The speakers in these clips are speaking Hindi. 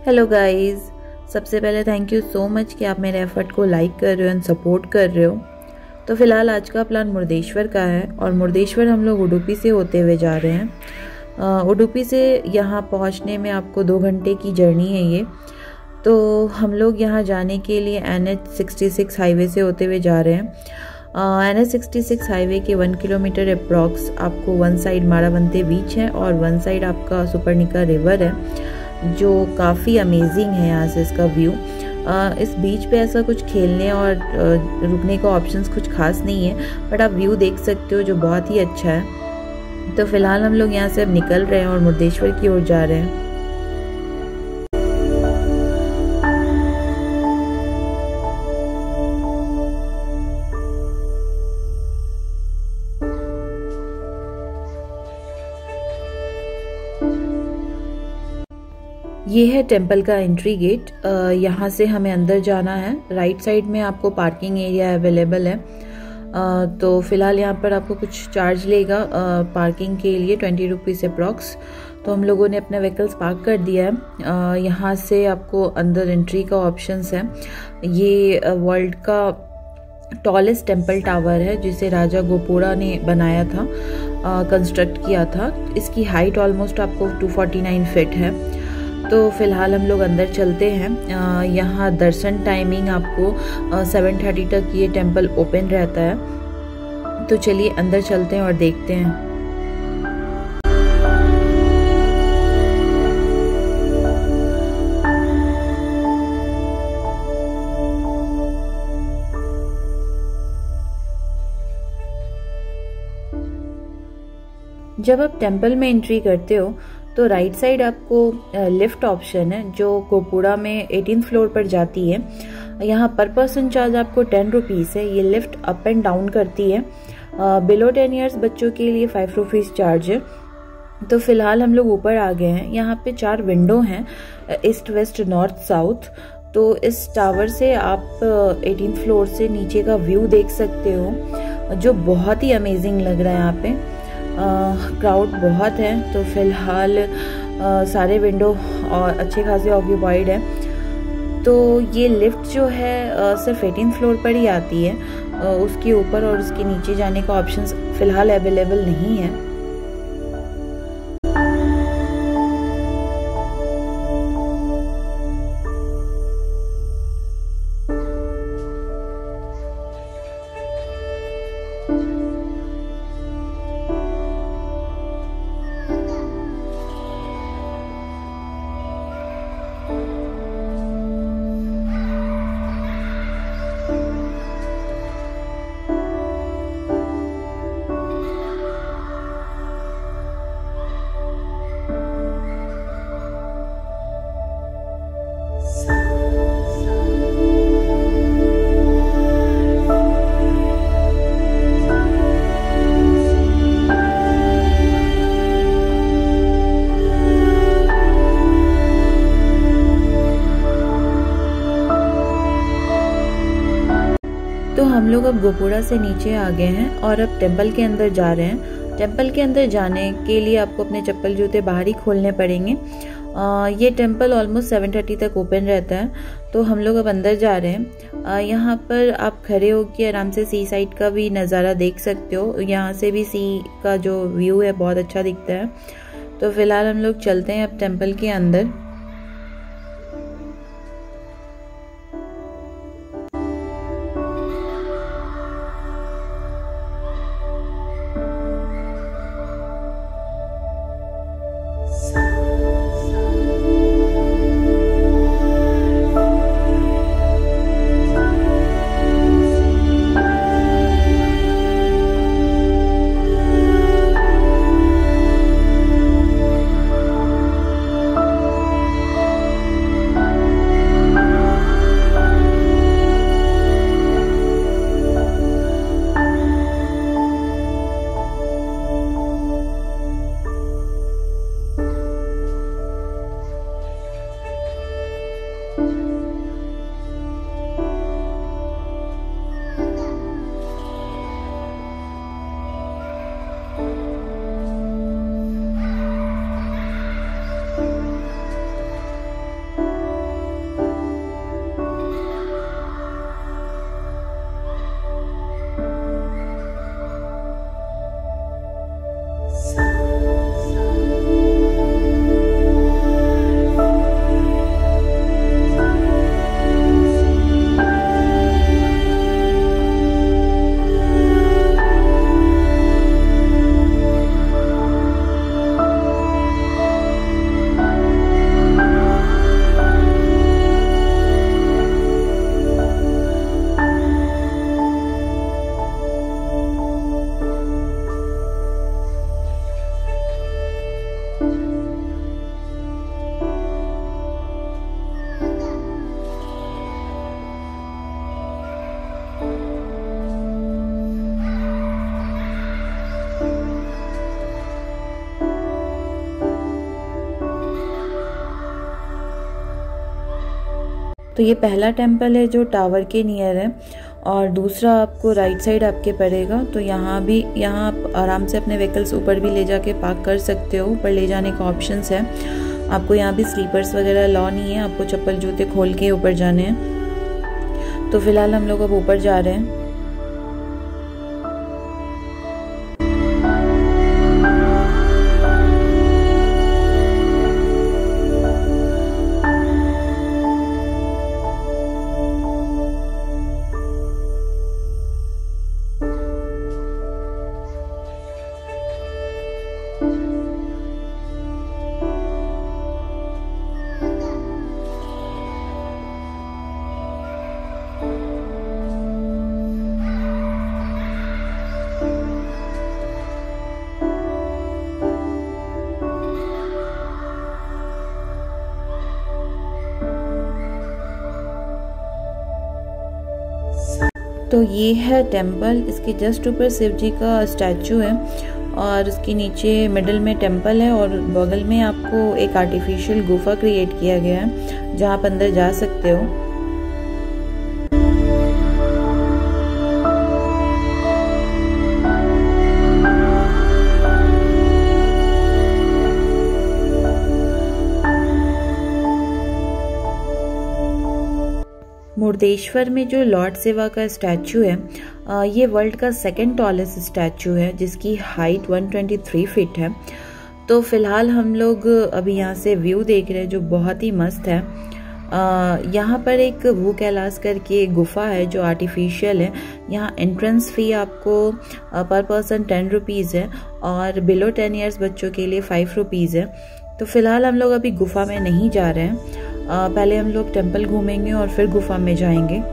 हेलो गाइस, सबसे पहले थैंक यू सो मच कि आप मेरे एफर्ट को लाइक कर रहे हो एंड सपोर्ट कर रहे हो। तो फिलहाल आज का प्लान मुर्देश्वर का है और मुर्देश्वर हम लोग उडुपी से होते हुए जा रहे हैं। उडुपी से यहाँ पहुँचने में आपको 2 घंटे की जर्नी है ये। तो हम लोग यहाँ जाने के लिए NH66 हाईवे से होते हुए जा रहे हैं। NH66 हाईवे के 1 किलोमीटर अप्रॉक्स आपको वन साइड माराबंते बीच है और वन साइड आपका सुपर्णिका रिवर है, जो काफ़ी अमेजिंग है। यहाँ से इसका व्यू, इस बीच पे ऐसा कुछ खेलने और रुकने का ऑप्शंस कुछ खास नहीं है, बट आप व्यू देख सकते हो जो बहुत ही अच्छा है। तो फिलहाल हम लोग यहाँ से अब निकल रहे हैं और मुर्देश्वर की ओर जा रहे हैं। ये है टेंपल का एंट्री गेट। यहाँ से हमें अंदर जाना है। राइट साइड में आपको पार्किंग एरिया अवेलेबल है। तो फिलहाल यहाँ पर आपको कुछ चार्ज लेगा पार्किंग के लिए, 20 रुपीज़ अप्रॉक्स। तो हम लोगों ने अपने व्हीकल्स पार्क कर दिया है। यहाँ से आपको अंदर एंट्री का ऑप्शंस है। ये वर्ल्ड का टॉलेस्ट टेंपल टावर है, जिसे राजा गोपुरा ने बनाया था, कंस्ट्रक्ट किया था। इसकी हाइट ऑलमोस्ट आपको 249 फीट है। तो फिलहाल हम लोग अंदर चलते हैं। यहाँ दर्शन टाइमिंग आपको 7:30 तक ये टेंपल ओपन रहता है। तो चलिए अंदर चलते हैं और देखते हैं। जब आप टेंपल में एंट्री करते हो तो राइट साइड आपको लिफ्ट ऑप्शन है, जो गोपुरा में 18th फ्लोर पर जाती है। यहाँ पर पर्सन चार्ज आपको 10 रुपीज़ है। ये लिफ्ट अप एंड डाउन करती है। बिलो 10 ईयर्स बच्चों के लिए 5 रुपीज़ चार्ज है। तो फिलहाल हम लोग ऊपर आ गए हैं। यहाँ पे 4 विंडो हैं, ईस्ट वेस्ट नॉर्थ साउथ। तो इस टावर से आप 18th फ्लोर से नीचे का व्यू देख सकते हो, जो बहुत ही अमेजिंग लग रहा है। यहाँ पे क्राउड बहुत है। तो फिलहाल सारे विंडो और अच्छे खासे ऑक्यूपाइड है। तो ये लिफ्ट जो है सिर्फ 18th फ्लोर पर ही आती है। उसके ऊपर और उसके नीचे जाने का ऑप्शंस फिलहाल अवेलेबल नहीं है। तो हम लोग अब गोपुरा से नीचे आ गए हैं और अब टेंपल के अंदर जा रहे हैं। टेंपल के अंदर जाने के लिए आपको अपने चप्पल जूते बाहर ही खोलने पड़ेंगे। ये टेंपल ऑलमोस्ट 7:30 तक ओपन रहता है। तो हम लोग अब अंदर जा रहे हैं। यहाँ पर आप खड़े होकर आराम से सी साइड का भी नज़ारा देख सकते हो। यहाँ से भी सी का जो व्यू है बहुत अच्छा दिखता है। तो फिलहाल हम लोग चलते हैं अब टेंपल के अंदर। तो ये पहला टेम्पल है जो टावर के नियर है, और दूसरा आपको राइट साइड आपके पड़ेगा। तो यहाँ आप आराम से अपने व्हीकल्स ऊपर भी ले जाके पार्क कर सकते हो, ऊपर ले जाने का ऑप्शंस है आपको। यहाँ भी स्लीपर्स वगैरह अलाउ नहीं है, आपको चप्पल जूते खोल के ऊपर जाने हैं। तो फिलहाल हम लोग अब ऊपर जा रहे हैं। तो ये है टेम्पल, इसके जस्ट ऊपर शिव जी का स्टैचू है और इसके नीचे मिडिल में टेम्पल है, और बगल में आपको एक आर्टिफिशियल गुफा क्रिएट किया गया है जहाँ आप अंदर जा सकते हो। मुर्देश्वर में जो लॉर्ड शिवा का स्टैचू है, ये वर्ल्ड का सेकंड टॉलेस्ट स्टैचू है जिसकी हाइट 123 फीट है। तो फिलहाल हम लोग अभी यहाँ से व्यू देख रहे हैं जो बहुत ही मस्त है। यहाँ पर एक भू कैलाश करके एक गुफा है जो आर्टिफिशियल है। यहाँ एंट्रेंस फी आपको पर पर्सन 10 रुपीज़ है, और बिलो 10 ईयर्स बच्चों के लिए 5 रुपीज़ है। तो फिलहाल हम लोग अभी गुफा में नहीं जा रहे हैं, पहले हम लोग टेम्पल घूमेंगे और फिर गुफा में जाएंगे।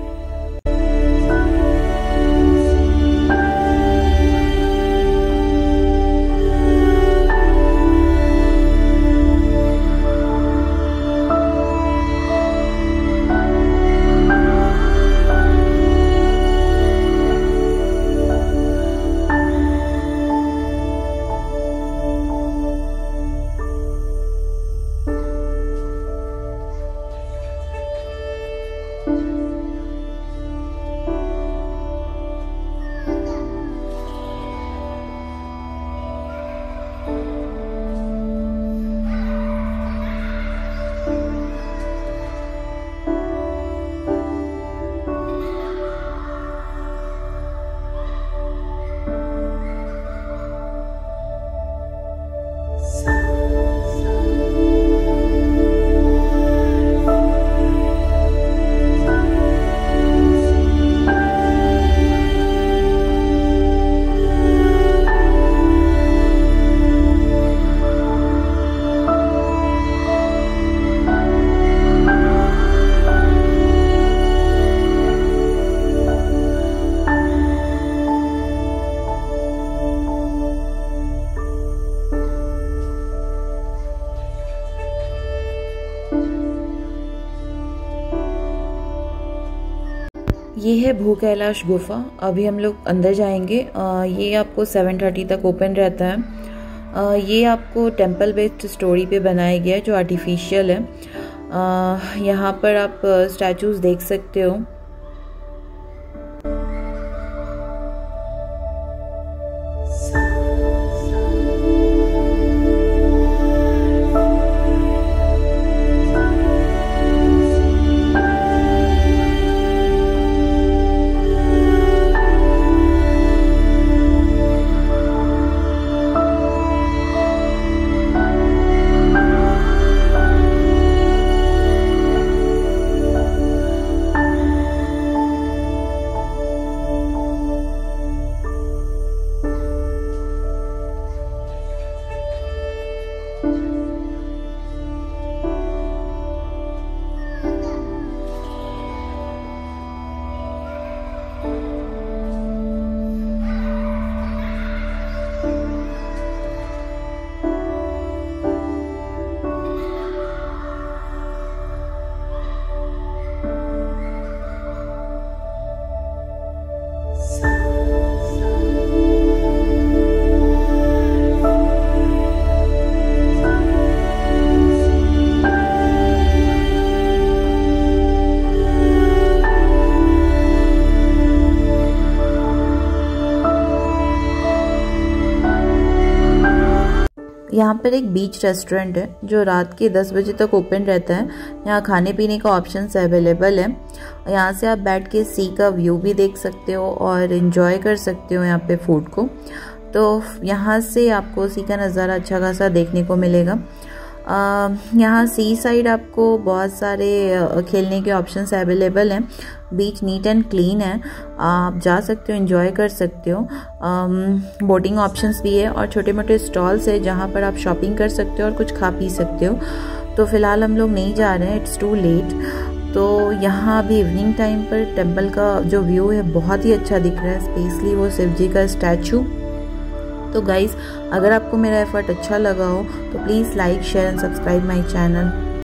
ये है भू कैलाश गुफा। अभी हम लोग अंदर जाएंगे। ये आपको 7:30 तक ओपन रहता है। ये आपको टेम्पल बेस्ड स्टोरी पे बनाया गया है जो आर्टिफिशियल है। यहाँ पर आप स्टैचूज देख सकते हो। यहाँ पर एक बीच रेस्टोरेंट है जो रात के 10 बजे तक ओपन रहता है। यहाँ खाने पीने का ऑप्शंस अवेलेबल है। यहाँ से आप बैठ के सी का व्यू भी देख सकते हो और इन्जॉय कर सकते हो यहाँ पे फूड को। तो यहाँ से आपको सी का नज़ारा अच्छा खासा देखने को मिलेगा। यहाँ सी साइड आपको बहुत सारे खेलने के ऑप्शंस अवेलेबल हैं। बीच नीट एंड क्लीन है, आप जा सकते हो, एंजॉय कर सकते हो। बोटिंग ऑप्शंस भी है और छोटे मोटे स्टॉल्स है जहाँ पर आप शॉपिंग कर सकते हो और कुछ खा पी सकते हो। तो फिलहाल हम लोग नहीं जा रहे हैं, इट्स टू लेट। तो यहाँ अभी इवनिंग टाइम पर टेम्पल का जो व्यू है बहुत ही अच्छा दिख रहा है, स्पेशली वो शिव जी का स्टैचू। तो गाइज़, अगर आपको मेरा एफर्ट अच्छा लगा हो तो please like, share and subscribe my channel.